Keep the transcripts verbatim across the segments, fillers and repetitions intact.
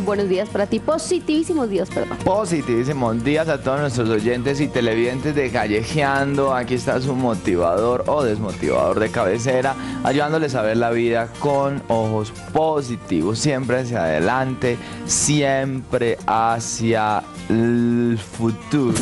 buenos días para ti, positivísimos días, perdón. Positivísimos días a todos nuestros oyentes y televidentes de Callejeando. Aquí está su motivador o desmotivador de cabecera, ayudándoles a ver la vida con ojos positivos, siempre hacia adelante, siempre hacia el futuro.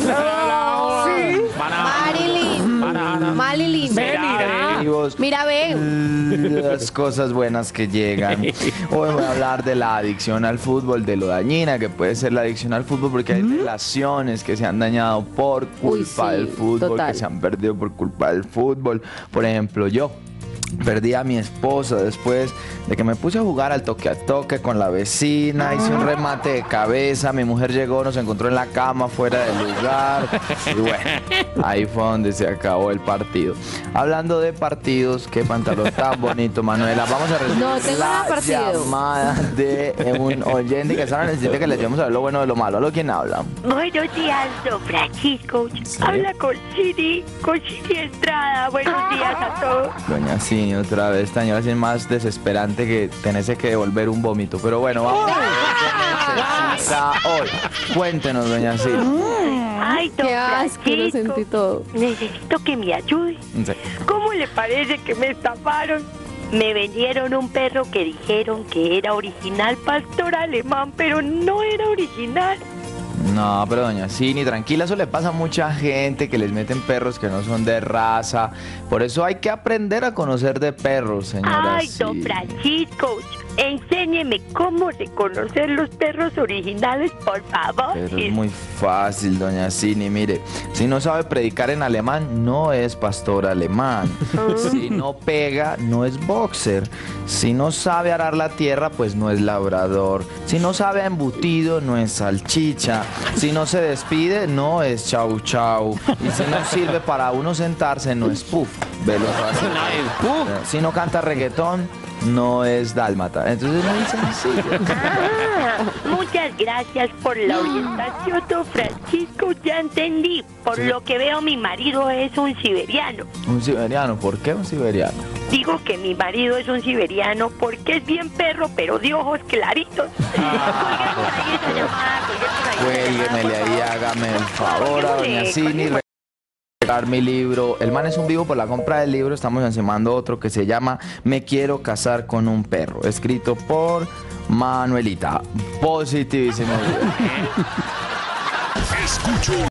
Sí. Marilyn. Marilyn. Mira, Mira, ve. las cosas buenas que llegan. Hoy voy a hablar de la adicción al fútbol, de lo dañina que puede ser la adicción al fútbol, porque hay relaciones que se han dañado por culpa Uy, sí, del fútbol, total. que se han perdido por culpa del fútbol. Por ejemplo, yo perdí a mi esposa después de que me puse a jugar al toque a toque con la vecina, hice un remate de cabeza, mi mujer llegó, nos encontró en la cama fuera del lugar y bueno, ahí fue donde se acabó el partido. Hablando de partidos, qué pantalón tan bonito, Manuela. Vamos a recibir No tengo nada la partido. llamada de un oyente que solo necesita que le llevemos a ver lo bueno de lo malo. ¿Aló? ¿Quién habla? Buenos días, don Francisco. Sí. Habla con Cini, con Cini Estrada. Buenos días a todos. Doña Cini, otra vez, esta señora sí es más desesperante que tenerse que devolver un vómito. Pero bueno, vamos a ver qué necesita hoy. Cuéntenos, doña Cini. Ay, don Qué asco, lo Francisco. sentí todo. Necesito que me ayude. Sí. ¿Cómo le parece que me estafaron? Me vendieron un perro que dijeron que era original pastor alemán, pero no era original. No, pero doña Cini, tranquila, eso le pasa a mucha gente que les meten perros que no son de raza. Por eso hay que aprender a conocer de perros, señora. Ay, don Cini. Francisco, enséñeme cómo reconocer los perros originales, por favor. Pero es muy fácil, doña Cini. Mire, si no sabe predicar en alemán, no es pastor alemán. Si no pega, no es boxer. Si no sabe arar la tierra, pues no es labrador. Si no sabe a embutido, no es salchicha. Si no se despide, no es chau chau. Y si no sirve para uno sentarse, no es puff. Velo fácil. Si no canta reggaetón, no es dálmata. Entonces es muy sencillo. Ah, muchas gracias por la orientación, don Francisco, ya entendí. Por Sí. lo que veo, mi marido es un siberiano. Un siberiano, ¿por qué un siberiano? Digo que mi marido es un siberiano porque es bien perro, pero de ojos claritos. Colguemos ahí esa llamada, colguemos ahí esa Cuélguemele llamada, por ahí, favor. hágame el favor a doña Colguémosle, Cini. colguémosle. Regalar mi libro. El man es un vivo por la compra del libro. Estamos encimando otro que se llama Me quiero casar con un perro, escrito por Manuelita. Positivísimo. Escucho